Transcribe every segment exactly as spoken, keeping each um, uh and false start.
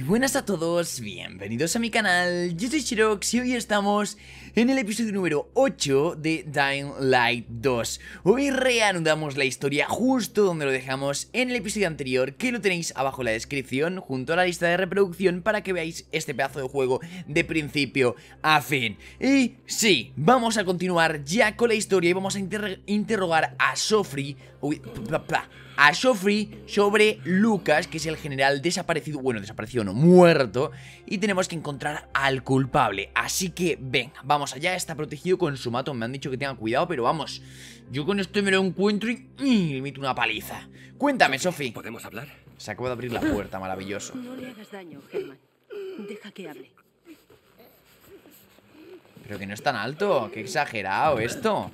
buenas a todos, bienvenidos a mi canal, yo soy Shirox y hoy estamos en el episodio número ocho de Dying Light dos. Hoy reanudamos la historia justo donde lo dejamos en el episodio anterior, que lo tenéis abajo en la descripción junto a la lista de reproducción para que veáis este pedazo de juego de principio a fin. Y sí, vamos a continuar ya con la historia y vamos a inter interrogar a Joffrey, uy, bla, bla, a Joffrey sobre Lucas, que es el general desaparecido, bueno, desaparecido no, muerto, y tenemos que encontrar al culpable. Así que, venga, vamos allá, está protegido con su matón, me han dicho que tenga cuidado, pero vamos, yo con esto me lo encuentro y, y le meto una paliza. Cuéntame, Sophie. ¿Podemos hablar? Se acaba de abrir la puerta, maravilloso. No le hagas daño, Herman. Deja que hable. Pero que no es tan alto, qué exagerado esto.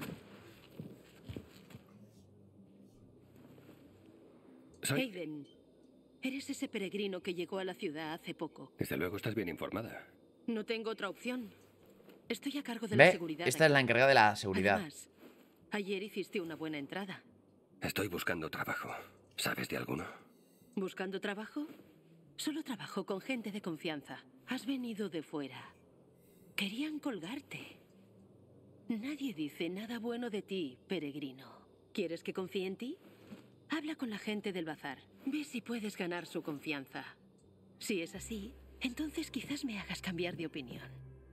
Soy... Hayden, eres ese peregrino que llegó a la ciudad hace poco. Desde luego estás bien informada. No tengo otra opción. Estoy a cargo de la ¿Ve? seguridad. Esta es la aquí. encargada de la seguridad. Además, ayer hiciste una buena entrada. Estoy buscando trabajo. ¿Sabes de alguno? ¿Buscando trabajo? Solo trabajo con gente de confianza. Has venido de fuera. Querían colgarte. Nadie dice nada bueno de ti, peregrino. ¿Quieres que confíe en ti? Habla con la gente del bazar. Ve si puedes ganar su confianza. Si es así, entonces quizás me hagas cambiar de opinión.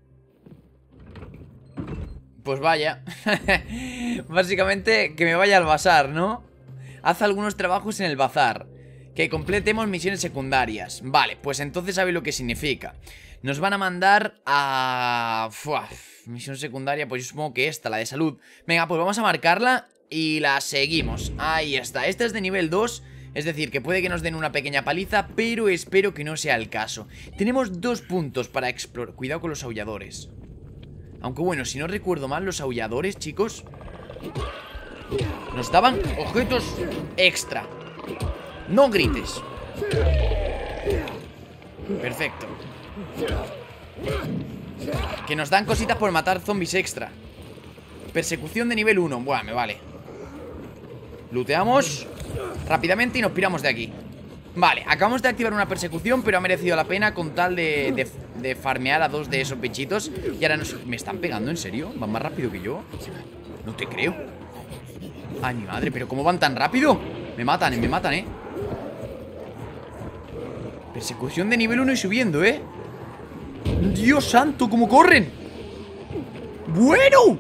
Pues vaya. Básicamente que me vaya al bazar, ¿no? Haz algunos trabajos en el bazar. Que completemos misiones secundarias. Vale, pues entonces sabe lo que significa. Nos van a mandar a... Fua, misión secundaria, pues yo supongo que esta, la de salud. Venga, pues vamos a marcarla y la seguimos. Ahí está, esta es de nivel dos. Es decir, que puede que nos den una pequeña paliza, pero espero que no sea el caso. Tenemos dos puntos para explorar. Cuidado con los aulladores. Aunque bueno, si no recuerdo mal, los aulladores, chicos, nos daban objetos extra. No grites. Perfecto. Que nos dan cositas por matar zombies extra. Persecución de nivel uno. Buah, me vale. Looteamos rápidamente y nos piramos de aquí. Vale, acabamos de activar una persecución, pero ha merecido la pena con tal de, de, de farmear a dos de esos bichitos. Y ahora nos... ¿Me están pegando? ¿En serio? ¿Van más rápido que yo? No te creo. Ay, mi madre, ¿pero cómo van tan rápido? Me matan, me matan, ¿eh? Persecución de nivel uno y subiendo, ¿eh? ¡Dios santo! ¡Cómo corren! ¡Bueno!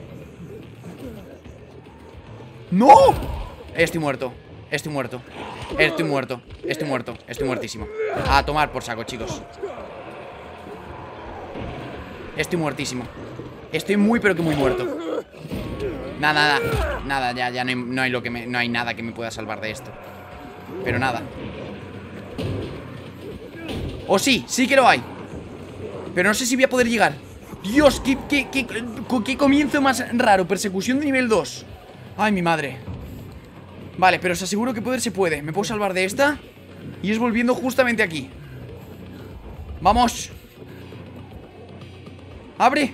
¡No! Estoy muerto. Estoy muerto. Estoy muerto. Estoy muerto. Estoy muertísimo. A tomar por saco, chicos. Estoy muertísimo. Estoy muy, pero que muy muerto. Nada, nada. Nada, ya, ya no hay, no hay lo que me, no hay nada que me pueda salvar de esto. Pero nada. ¡Oh, sí! ¡Sí que lo hay! Pero no sé si voy a poder llegar. ¡Dios! ¿Qué, qué, qué, qué comienzo más raro! Persecución de nivel dos. ¡Ay, mi madre! Vale, pero os aseguro que poder se puede. Me puedo salvar de esta. Y es volviendo justamente aquí. ¡Vamos! ¡Abre!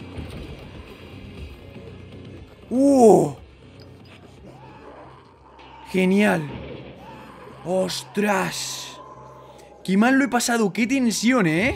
¡Uh! ¡Genial! ¡Ostras! ¡Qué mal lo he pasado! ¡Qué tensión, eh!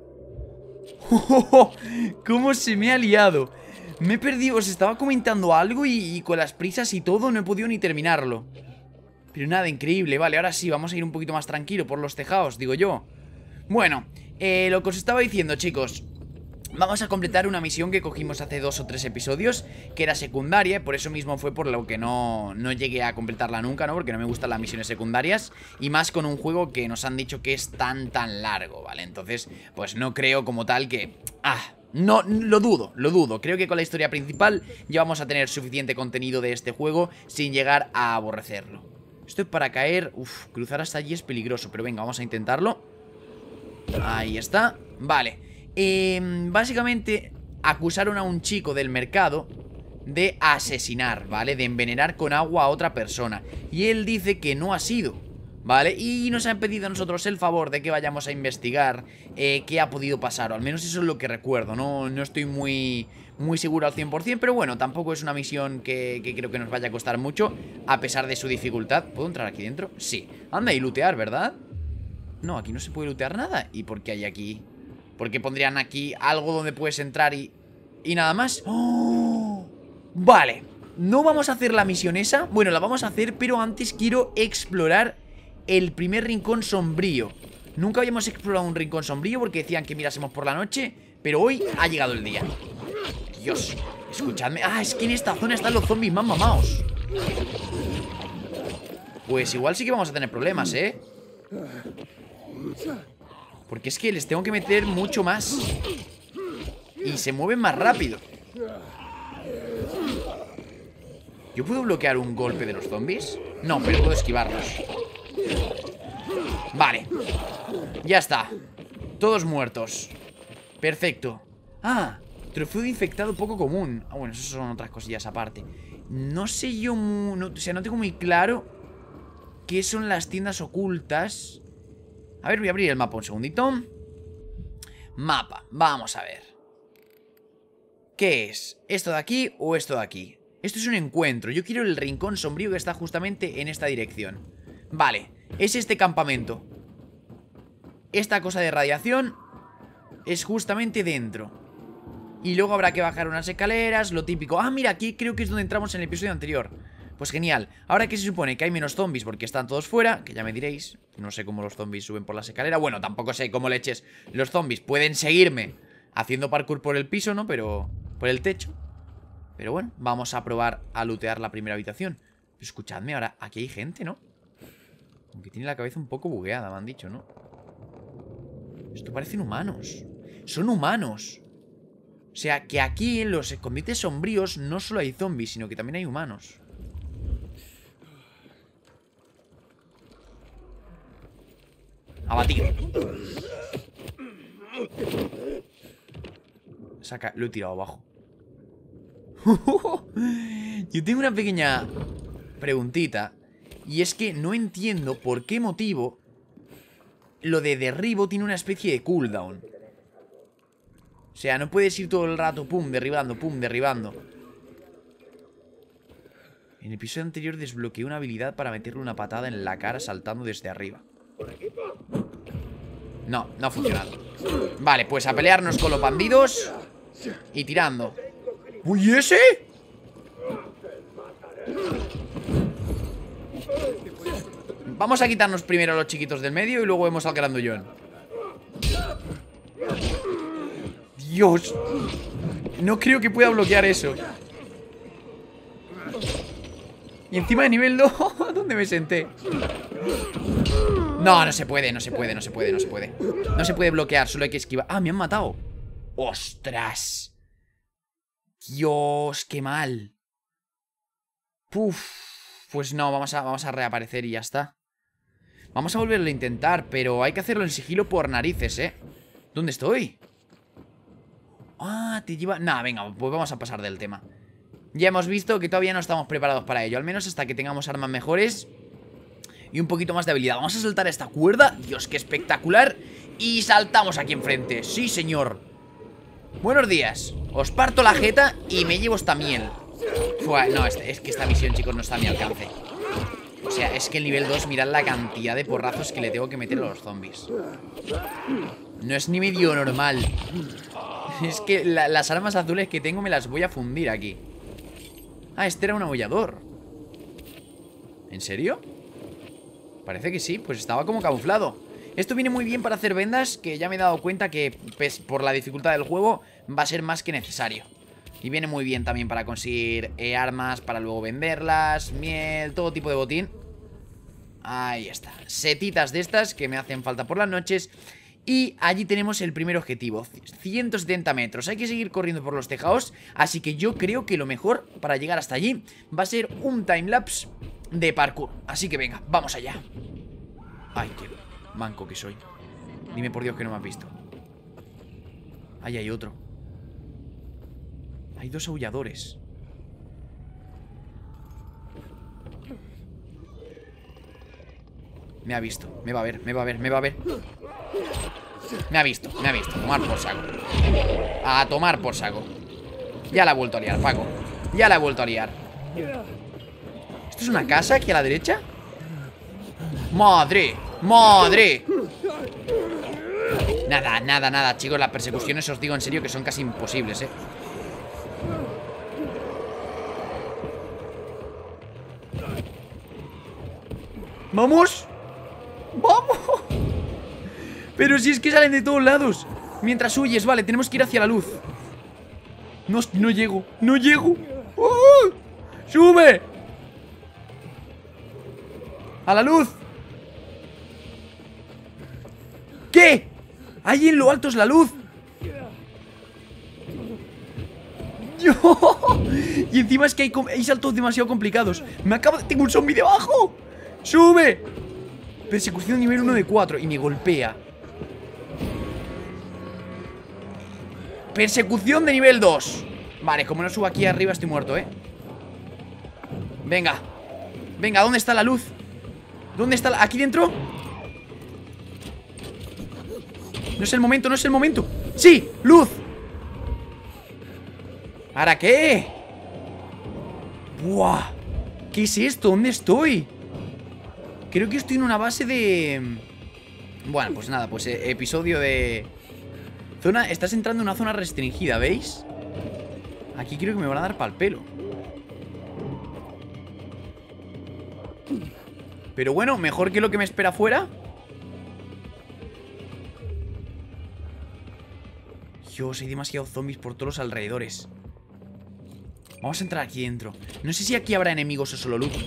¡Oh! ¡Cómo se me ha liado! Me he perdido, os estaba comentando algo y, y con las prisas y todo no he podido ni terminarlo. Pero nada, increíble. Vale, ahora sí, vamos a ir un poquito más tranquilo por los tejados, digo yo. Bueno, eh, lo que os estaba diciendo, chicos. Vamos a completar una misión que cogimos hace dos o tres episodios, que era secundaria, por eso mismo fue por lo que no, no llegué a completarla nunca, ¿no? Porque no me gustan las misiones secundarias, y más con un juego que nos han dicho que es tan, tan largo, ¿vale? Entonces, pues no creo como tal que... ¡Ah! No, lo dudo, lo dudo. Creo que con la historia principal ya vamos a tener suficiente contenido de este juego sin llegar a aborrecerlo. Esto es para caer... Uf, cruzar hasta allí es peligroso, pero venga, vamos a intentarlo. Ahí está. Vale. Eh, básicamente acusaron a un chico del mercado de asesinar, ¿vale? De envenenar con agua a otra persona. Y él dice que no ha sido, ¿vale? Y nos han pedido a nosotros el favor de que vayamos a investigar eh, qué ha podido pasar, o al menos eso es lo que recuerdo. No, no estoy muy, muy seguro al cien por cien, pero bueno, tampoco es una misión que, que creo que nos vaya a costar mucho, a pesar de su dificultad. ¿Puedo entrar aquí dentro? Sí. Anda y lootear, ¿verdad? No, aquí no se puede lootear nada. ¿Y por qué hay aquí? ¿Por qué pondrían aquí algo donde puedes entrar y... y nada más? ¡Oh! Vale, no vamos a hacer la misión esa. Bueno, la vamos a hacer, pero antes quiero explorar el primer rincón sombrío. Nunca habíamos explorado un rincón sombrío porque decían que mirásemos por la noche, pero hoy ha llegado el día. Dios, escuchadme. Ah, es que en esta zona están los zombies más mamaos. Pues igual sí que vamos a tener problemas, ¿eh? Porque es que les tengo que meter mucho más. Y se mueven más rápido. ¿Yo puedo bloquear un golpe de los zombies? No, pero puedo esquivarlos. Vale. Ya está. Todos muertos. Perfecto. Ah, trofeo de infectado poco común. Ah, bueno, eso son otras cosillas aparte. No sé yo mu... no, o sea, no tengo muy claro qué son las tiendas ocultas. A ver, voy a abrir el mapa un segundito. Mapa, vamos a ver. ¿Qué es? ¿Esto de aquí o esto de aquí? Esto es un encuentro. Yo quiero el rincón sombrío que está justamente en esta dirección. Vale, es este campamento. Esta cosa de radiación es justamente dentro. Y luego habrá que bajar unas escaleras, lo típico. Ah, mira, aquí creo que es donde entramos en el episodio anterior. Pues genial. Ahora que se supone que hay menos zombies porque están todos fuera, que ya me diréis, no sé cómo los zombies suben por las escaleras. Bueno, tampoco sé cómo leches los zombies pueden seguirme haciendo parkour por el piso, ¿no? Pero... por el techo. Pero bueno, vamos a probar a lootear la primera habitación. Pero escuchadme, ahora aquí hay gente, ¿no? Aunque tiene la cabeza un poco bugueada, me han dicho, ¿no? Esto parecen humanos. Son humanos. O sea, que aquí en los escondites sombríos no solo hay zombies, sino que también hay humanos. Abatir. Saca, lo he tirado abajo. Yo tengo una pequeña preguntita. Y es que no entiendo por qué motivo lo de derribo tiene una especie de cooldown. O sea, no puedes ir todo el rato pum, derribando, pum, derribando. En el episodio anterior desbloqueé una habilidad para meterle una patada en la cara saltando desde arriba. No, no ha funcionado. Vale, pues a pelearnos con los bandidos y tirando. ¡Uy, ese! Vamos a quitarnos primero a los chiquitos del medio y luego vemos al grandullón. Dios. No creo que pueda bloquear eso. Y encima de nivel dos. ¿Dónde me senté? No, no se puede, no se puede, no se puede, no se puede. No se puede bloquear, solo hay que esquivar. Ah, me han matado. ¡Ostras! Dios, qué mal. Puf. Pues no, vamos a, vamos a reaparecer y ya está. Vamos a volverlo a intentar, pero hay que hacerlo en sigilo por narices, ¿eh? ¿Dónde estoy? Ah, te lleva... Nah, venga, pues vamos a pasar del tema. Ya hemos visto que todavía no estamos preparados para ello. Al menos hasta que tengamos armas mejores y un poquito más de habilidad. Vamos a saltar esta cuerda. Dios, qué espectacular. Y saltamos aquí enfrente. Sí, señor. Buenos días. Os parto la jeta y me llevo esta miel. Fua, no, es que esta misión, chicos, no está a mi alcance. O sea, es que el nivel dos, mirad la cantidad de porrazos que le tengo que meter a los zombies. No es ni medio normal. Es que la, las armas azules que tengo me las voy a fundir aquí. Ah, este era un abollador. ¿En serio? Parece que sí, pues estaba como camuflado. Esto viene muy bien para hacer vendas, que ya me he dado cuenta que, pues, por la dificultad del juego, va a ser más que necesario. Y viene muy bien también para conseguir eh, armas, para luego venderlas, miel, todo tipo de botín. Ahí está. Setitas de estas que me hacen falta por las noches. Y allí tenemos el primer objetivo, ciento setenta metros. Hay que seguir corriendo por los tejados. Así que yo creo que lo mejor para llegar hasta allí va a ser un timelapse de parkour. Así que venga, vamos allá. Ay, qué manco que soy. Dime por Dios que no me has visto. Ahí hay otro. Hay dos aulladores. Me ha visto, me va a ver, me va a ver, me va a ver. Me ha visto, me ha visto. Tomar por saco. A tomar por saco. Ya la he vuelto a liar, Paco. Ya la he vuelto a liar. ¿Esto es una casa aquí a la derecha? ¡Madre! ¡Madre! Nada, nada, nada, chicos. Las persecuciones, os digo en serio, que son casi imposibles, eh. ¡Vamos! ¡Vamos! Pero si es que salen de todos lados. Mientras huyes, vale, tenemos que ir hacia la luz. No, no llego, no llego. ¡Uh! ¡Sube! ¡A la luz! ¿Qué? Ahí en lo alto es la luz. Yo. Y encima es que hay, hay saltos demasiado complicados. Me acabo de... Tengo un zombie debajo. ¡Sube! Persecución nivel uno de cuatro. Y me golpea. Persecución de nivel dos. Vale, como no subo aquí arriba estoy muerto, ¿eh? Venga. Venga, ¿dónde está la luz? ¿Dónde está la... ¿Aquí dentro? No es el momento, no es el momento. ¡Sí! ¡Luz! ¿Ahora qué? ¡Buah! ¿Qué es esto? ¿Dónde estoy? Creo que estoy en una base de... Bueno, pues nada, pues eh, episodio de... Zona... Estás entrando en una zona restringida, ¿veis? Aquí creo que me van a dar pa'l pelo. Pero bueno, mejor que lo que me espera afuera. Dios, hay demasiados zombies por todos los alrededores. Vamos a entrar aquí dentro. No sé si aquí habrá enemigos o solo loot.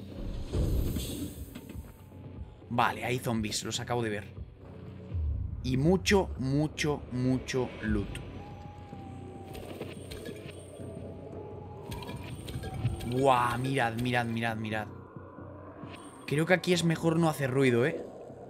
Vale, hay zombies, los acabo de ver. Y mucho, mucho, mucho loot. Guau, mirad, mirad, mirad, mirad. Creo que aquí es mejor no hacer ruido, ¿eh?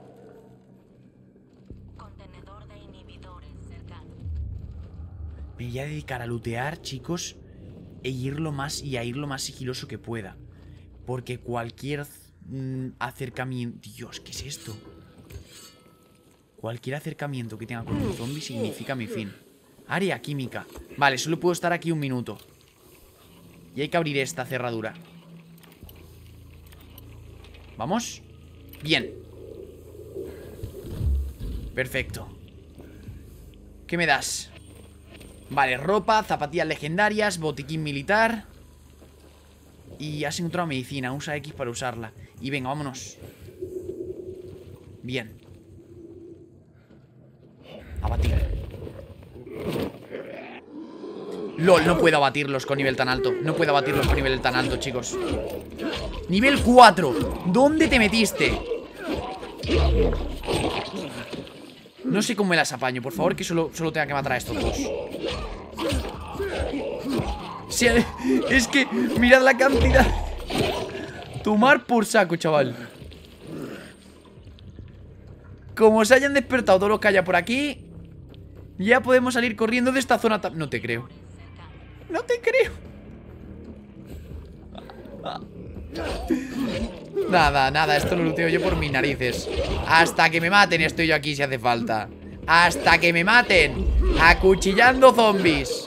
Contenedor de inhibidores cercano. Me voy a dedicar a lootear, chicos, e ir lo más, y a ir lo más sigiloso que pueda. Porque cualquier mm, acercamiento... Dios, ¿qué es esto? Cualquier acercamiento que tenga con un zombie significa mi fin. Área química. Vale, solo puedo estar aquí un minuto. Y hay que abrir esta cerradura. ¿Vamos? Bien. Perfecto. ¿Qué me das? Vale, ropa, zapatillas legendarias, botiquín militar. Y has encontrado medicina. Usa X para usarla. Y venga, vámonos. Bien. Abatir. LOL, no puedo abatirlos con nivel tan alto. No puedo abatirlos con nivel tan alto, chicos. Nivel cuatro. ¿Dónde te metiste? No sé cómo me las apaño. Por favor, que solo, solo tenga que matar a estos dos. Sí, es que mirad la cantidad. Tomar por saco, chaval. Como se hayan despertado todos los que haya por aquí, ya podemos salir corriendo de esta zona. No te creo. No te creo. Nada, nada, esto lo looteo yo por mis narices. Hasta que me maten estoy yo aquí si hace falta. Hasta que me maten. Acuchillando zombies.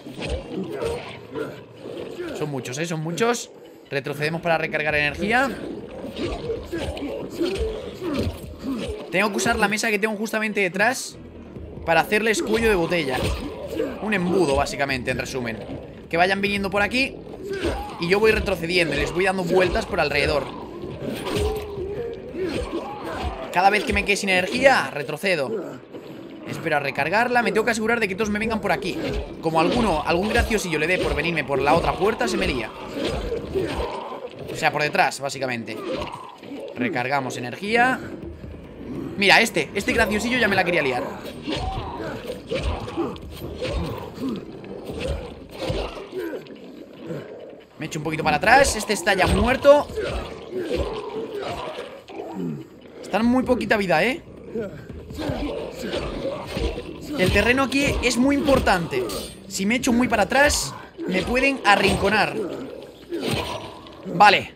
Son muchos, ¿eh? Son muchos. Retrocedemos para recargar energía. Tengo que usar la mesa que tengo justamente detrás para hacerles cuello de botella. Un embudo, básicamente, en resumen. Que vayan viniendo por aquí y yo voy retrocediendo y les voy dando vueltas por alrededor. Cada vez que me quede sin energía, retrocedo. Espero a recargarla. Me tengo que asegurar de que todos me vengan por aquí. Como alguno, algún graciosillo le dé por venirme por la otra puerta, se me lía. O sea, por detrás, básicamente. Recargamos energía. Mira, este, este graciosillo ya me la quería liar. Me echo un poquito para atrás. Este está ya muerto. Están muy poquita vida, ¿eh? El terreno aquí es muy importante. Si me echo muy para atrás, me pueden arrinconar. Vale.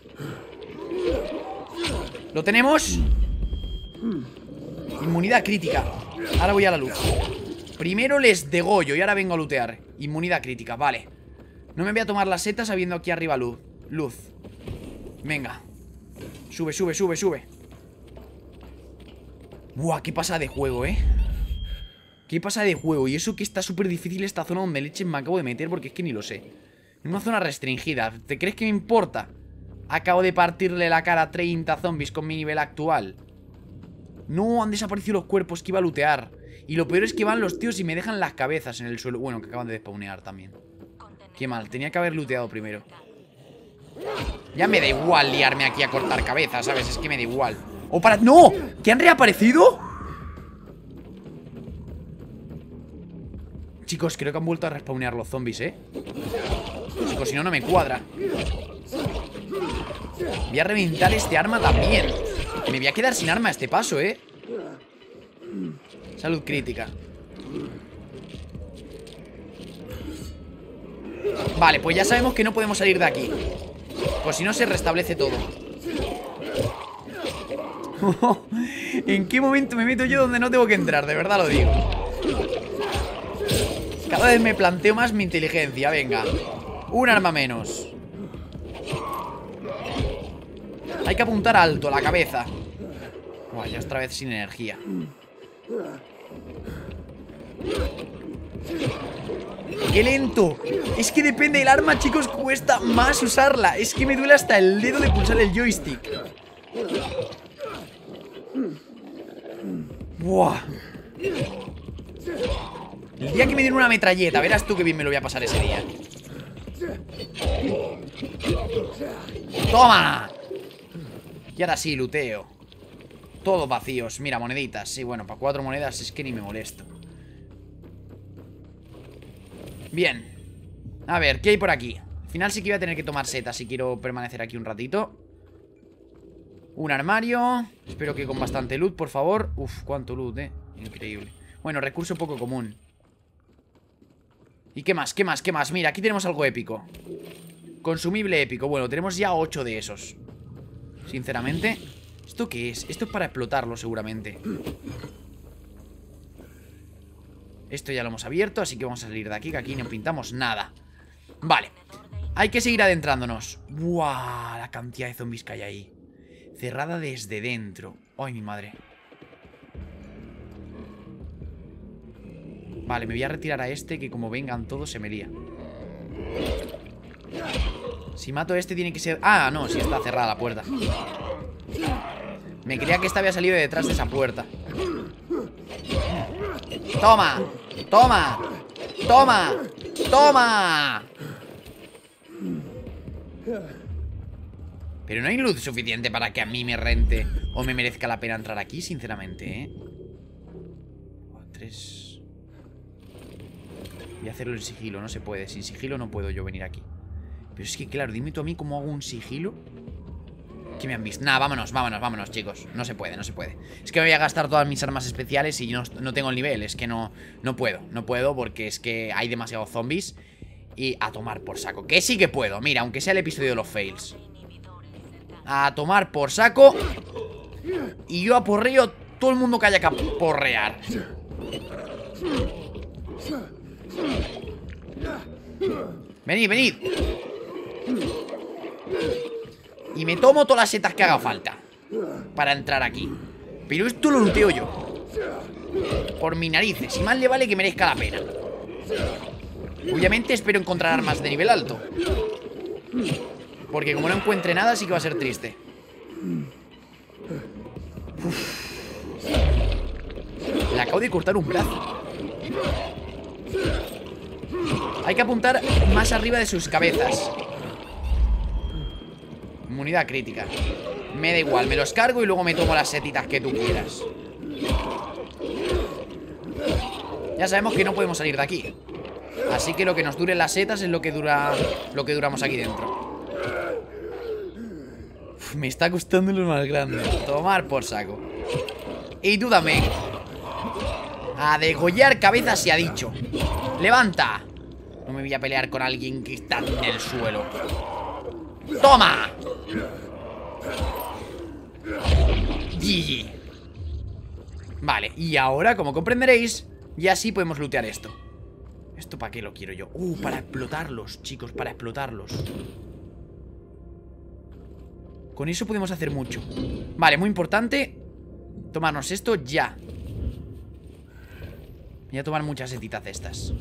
¿Lo tenemos? Inmunidad crítica. Ahora voy a la luz. Primero les degollo y ahora vengo a lootear. Inmunidad crítica, vale. No me voy a tomar las setas sabiendo aquí arriba luz. Luz. Venga. Sube, sube, sube, sube. Buah, qué pasa de juego, ¿eh? ¿Qué pasa de juego? Y eso que está súper difícil esta zona donde leches me acabo de meter, porque es que ni lo sé. En una zona restringida. ¿Te crees que me importa? Acabo de partirle la cara a treinta zombies con mi nivel actual. No, han desaparecido los cuerpos que iba a lootear. Y lo peor es que van los tíos y me dejan las cabezas en el suelo. Bueno, que acaban de despawnear también. Qué mal, tenía que haber looteado primero. Ya me da igual liarme aquí a cortar cabezas, ¿sabes? Es que me da igual. ¡Oh, para! ¡No! ¿Que han reaparecido? Chicos, creo que han vuelto a respawnear los zombies, ¿eh? Chicos, si no, no me cuadra. Voy a reventar este arma también. Me voy a quedar sin arma a este paso, ¿eh? Salud crítica. Vale, pues ya sabemos que no podemos salir de aquí. Pues si no se restablece todo. ¿En qué momento me meto yo donde no tengo que entrar? De verdad lo digo. Cada vez me planteo más mi inteligencia. Venga, un arma menos. Hay que apuntar alto, la cabeza. Buah, ya otra vez sin energía. ¡Qué lento! Es que depende del arma, chicos, cuesta más usarla. Es que me duele hasta el dedo de pulsar el joystick. Buah. El día que me den una metralleta, verás tú que bien me lo voy a pasar ese día. ¡Toma! Y ahora sí, luteo. Todos vacíos. Mira, moneditas. Sí, bueno, para cuatro monedas es que ni me molesto. Bien. A ver, ¿qué hay por aquí? Al final sí que voy a tener que tomar setas si quiero permanecer aquí un ratito. Un armario. Espero que con bastante loot, por favor. Uf, cuánto loot, eh. Increíble. Bueno, recurso poco común. ¿Y qué más? ¿Qué más? ¿Qué más? Mira, aquí tenemos algo épico. Consumible épico. Bueno, tenemos ya ocho de esos. Sinceramente. ¿Esto qué es? Esto es para explotarlo seguramente. Esto ya lo hemos abierto, así que vamos a salir de aquí, que aquí no pintamos nada. Vale. Hay que seguir adentrándonos. ¡Buah! La cantidad de zombies que hay ahí. Cerrada desde dentro. ¡Ay, mi madre! Vale, me voy a retirar a este, que como vengan todos se me lía. Si mato a este tiene que ser... Ah, no, sí está cerrada la puerta. Me creía que esta había salido de detrás de esa puerta. ¡Toma! ¡Toma! ¡Toma! ¡Toma! Pero no hay luz suficiente para que a mí me rente o me merezca la pena entrar aquí, sinceramente, ¿eh? Tres... Voy a hacerlo en sigilo, no se puede. Sin sigilo no puedo yo venir aquí. Pero es que, claro, dime tú a mí cómo hago un sigilo. ¿Qué me han visto? Nah, vámonos, vámonos, vámonos, chicos. No se puede, no se puede. Es que me voy a gastar todas mis armas especiales y no, no tengo el nivel. Es que no, no puedo, no puedo porque es que hay demasiados zombies. Y a tomar por saco. Que sí que puedo, mira, aunque sea el episodio de los fails. A tomar por saco. Y yo aporreo todo el mundo que haya que aporrear. Venid, venid. Y me tomo todas las setas que haga falta para entrar aquí. Pero esto lo luteo yo. Por mis narices. Y más le vale que merezca la pena. Obviamente espero encontrar armas de nivel alto. Porque como no encuentre nada, sí que va a ser triste. Uf. Le acabo de cortar un brazo. Hay que apuntar más arriba de sus cabezas. Inmunidad crítica. Me da igual, me los cargo y luego me tomo las setitas que tú quieras. Ya sabemos que no podemos salir de aquí. Así que lo que nos duren las setas es lo que dura Lo que duramos aquí dentro. Uf, me está costando lo más grande. Tomar por saco. Y tú también. A degollar cabezas se ha dicho. Levanta. No me voy a pelear con alguien que está en el suelo. ¡Toma! G G. Vale, y ahora, como comprenderéis, ya sí podemos lootear esto. ¿Esto para qué lo quiero yo? Uh, para explotarlos, chicos, para explotarlos. Con eso podemos hacer mucho. Vale, muy importante tomarnos esto ya. Voy a tomar muchas setitas de estas.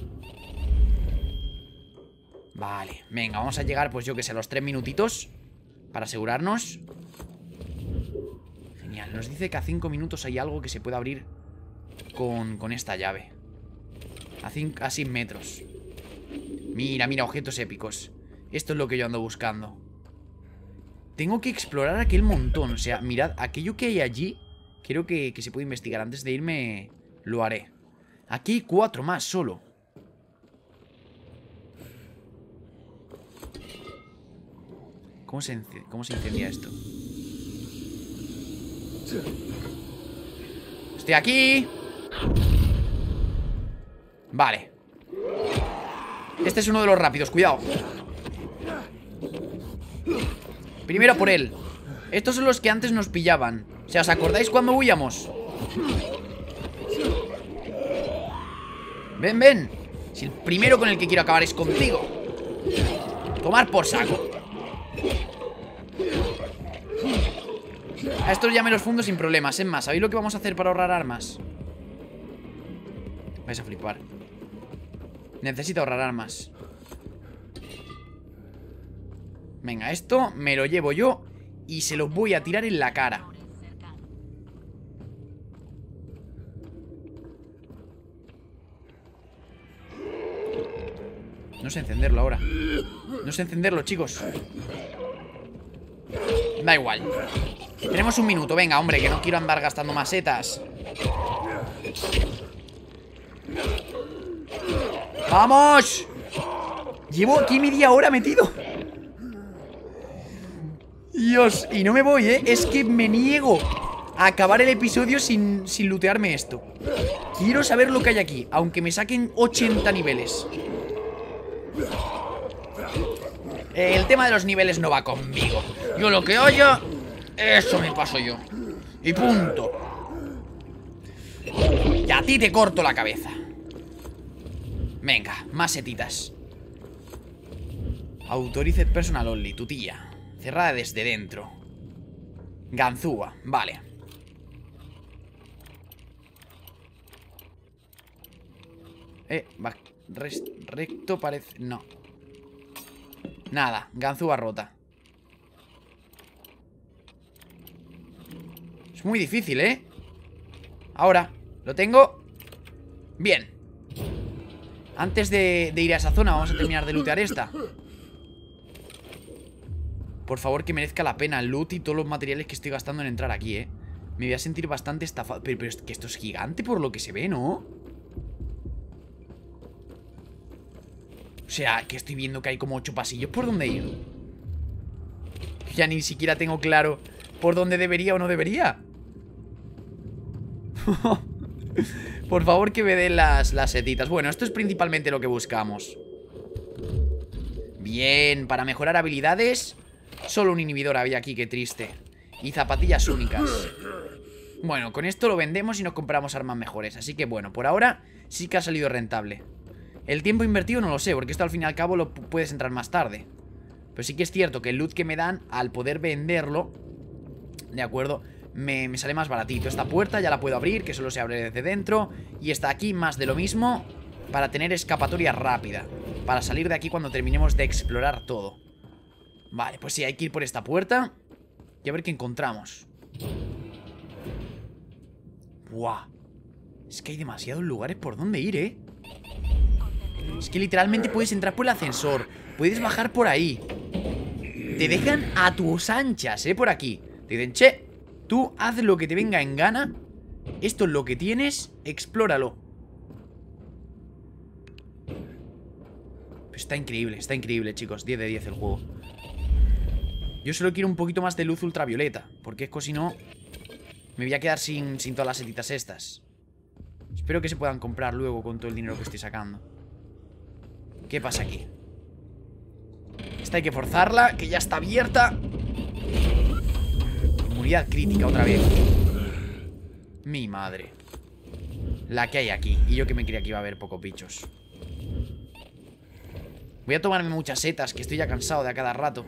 Vale, venga, vamos a llegar, pues yo que sé, a los tres minutitos para asegurarnos. Genial, nos dice que a cinco minutos hay algo que se puede abrir con, con esta llave. A, cinco, a seis metros. Mira, mira, objetos épicos. Esto es lo que yo ando buscando. Tengo que explorar aquel montón. O sea, mirad, aquello que hay allí quiero que, que se pueda investigar. Antes de irme lo haré. Aquí hay cuatro más solo. ¿Cómo se, cómo se incendia esto? Estoy aquí. Vale. Este es uno de los rápidos, cuidado. Primero por él. Estos son los que antes nos pillaban. O sea, ¿os acordáis cuando huíamos? Ven, ven. Si el primero con el que quiero acabar es contigo. Tomar por saco. A estos ya me los fundo sin problemas. Es más, ¿sabéis lo que vamos a hacer para ahorrar armas? Vais a flipar. Necesito ahorrar armas. Venga, esto me lo llevo yo y se lo voy a tirar en la cara. No sé encenderlo ahora. No sé encenderlo, chicos. Da igual. Tenemos un minuto, venga, hombre, que no quiero andar gastando masetas. ¡Vamos! Llevo aquí media hora metido. Dios, y no me voy, ¿eh? Es que me niego a acabar el episodio sin, sin lootearme esto. Quiero saber lo que hay aquí, aunque me saquen ochenta niveles. El tema de los niveles no va conmigo. Yo lo que haya, eso me paso yo. Y punto. Y a ti te corto la cabeza. Venga, más setitas. Autorice personal only, tu tía. Cerrada desde dentro. Ganzúa, vale. Eh, va, rest, recto parece... No. Nada, ganzúa rota. Es muy difícil, ¿eh? Ahora, lo tengo. Bien. Antes de, de ir a esa zona vamos a terminar de lootear esta. Por favor, que merezca la pena el loot y todos los materiales que estoy gastando en entrar aquí, ¿eh? Me voy a sentir bastante estafado. Pero, pero es que esto es gigante por lo que se ve, ¿no? O sea, que estoy viendo que hay como ocho pasillos. ¿Por dónde ir? Ya ni siquiera tengo claro por dónde debería o no debería. Por favor, que me den las, las setitas. Bueno, esto es principalmente lo que buscamos. Bien, para mejorar habilidades. Solo un inhibidor había aquí, qué triste. Y zapatillas únicas. Bueno, con esto lo vendemos y nos compramos armas mejores. Así que bueno, por ahora sí que ha salido rentable. El tiempo invertido no lo sé, porque esto al fin y al cabo lo puedes entrar más tarde. Pero sí que es cierto que el loot que me dan, al poder venderlo, de acuerdo, me, me sale más baratito. Esta puerta ya la puedo abrir, que solo se abre desde dentro. Y está aquí más de lo mismo, para tener escapatoria rápida, para salir de aquí cuando terminemos de explorar todo. Vale, pues sí, hay que ir por esta puerta y a ver qué encontramos. Buah. Es que hay demasiados lugares por donde ir, ¿eh? Es que literalmente puedes entrar por el ascensor, puedes bajar por ahí. Te dejan a tus anchas, ¿eh? Por aquí. Te dicen, che, tú haz lo que te venga en gana. Esto es lo que tienes, explóralo. Pues está increíble, está increíble, chicos. diez de diez el juego. Yo solo quiero un poquito más de luz ultravioleta, porque es que si no me voy a quedar sin, sin todas las setitas estas. Espero que se puedan comprar luego con todo el dinero que estoy sacando. ¿Qué pasa aquí? Esta hay que forzarla, que ya está abierta. Inmunidad crítica otra vez. Mi madre. La que hay aquí. Y yo que me creía que iba a haber pocos bichos. Voy a tomarme muchas setas, que estoy ya cansado de a cada rato.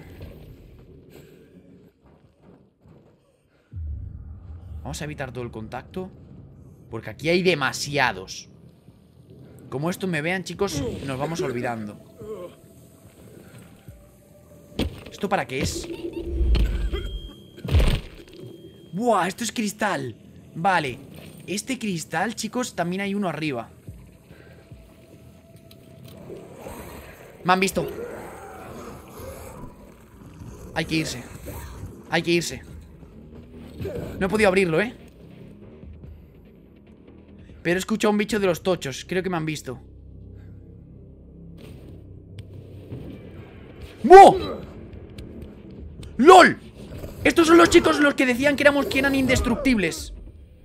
Vamos a evitar todo el contacto, porque aquí hay demasiados. Como esto me vean, chicos, nos vamos olvidando. ¿Esto para qué es? ¡Buah! Esto es cristal. Vale. Este cristal, chicos, también hay uno arriba. Me han visto. Hay que irse. Hay que irse. No he podido abrirlo, ¿eh? Pero he escuchado a un bicho de los tochos. Creo que me han visto. ¡Wow! ¡Lol! Estos son los chicos los que decían que éramos que eran indestructibles.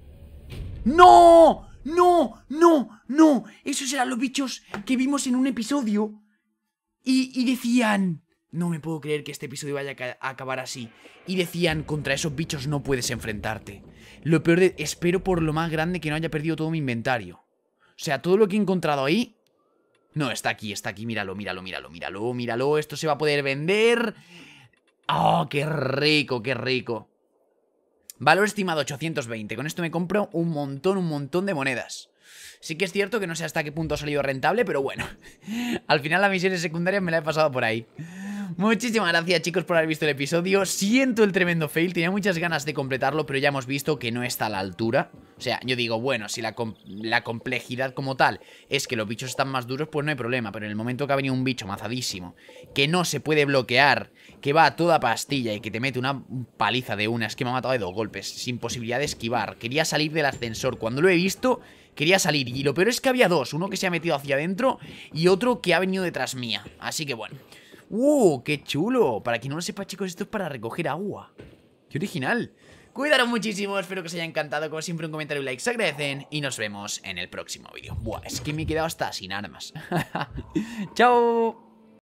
¡No! ¡No! ¡No! ¡No! Esos eran los bichos que vimos en un episodio. Y, y decían... No me puedo creer que este episodio vaya a acabar así. Y decían, contra esos bichos no puedes enfrentarte. Lo peor de... Espero por lo más grande que no haya perdido todo mi inventario. O sea, todo lo que he encontrado ahí... No, está aquí, está aquí, míralo, míralo, míralo, míralo, míralo. Esto se va a poder vender. ¡Oh, qué rico, qué rico! Valor estimado ochocientos veinte. Con esto me compro un montón, un montón de monedas. Sí que es cierto que no sé hasta qué punto ha salido rentable, pero bueno. Al final las misiones secundarias me la he pasado por ahí. Muchísimas gracias, chicos, por haber visto el episodio. Siento el tremendo fail, tenía muchas ganas de completarlo, pero ya hemos visto que no está a la altura. O sea, yo digo, bueno, si la, com la complejidad como tal es que los bichos están más duros, pues no hay problema. Pero en el momento que ha venido un bicho mazadísimo, que no se puede bloquear, que va a toda pastilla y que te mete una paliza de una, es que me ha matado de dos golpes, sin posibilidad de esquivar. Quería salir del ascensor, cuando lo he visto... Quería salir, y lo peor es que había dos. Uno que se ha metido hacia adentro y otro que ha venido detrás mía. Así que bueno. ¡Uh! ¡Qué chulo! Para quien no lo sepa, chicos, esto es para recoger agua. ¡Qué original! Cuidaros muchísimo, espero que os haya encantado. Como siempre, un comentario y un like se agradecen. Y nos vemos en el próximo vídeo. Buah, es que me he quedado hasta sin armas. ¡Chao!